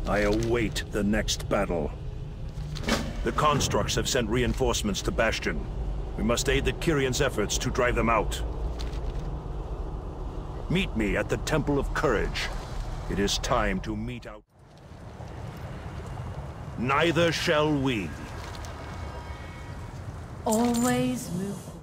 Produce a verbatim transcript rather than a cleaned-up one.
I await the next battle. The constructs have sent reinforcements to Bastion. We must aid the Kyrians' efforts to drive them out. Meet me at the Temple of Courage. It is time to meet out. Neither shall we. Always move forward.